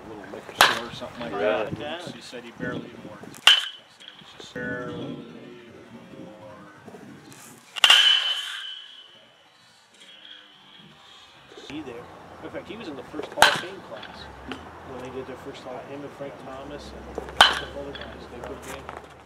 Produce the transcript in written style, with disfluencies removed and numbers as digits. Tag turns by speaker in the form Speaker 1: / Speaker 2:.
Speaker 1: a little liquor store or something like that.
Speaker 2: Yeah.
Speaker 1: He said he barely even worked. He just barely even worked.
Speaker 2: There. In fact, he was in the first Hall of Fame class when they did their first Hall. Him and Frank Thomas and a couple other guys. They good game.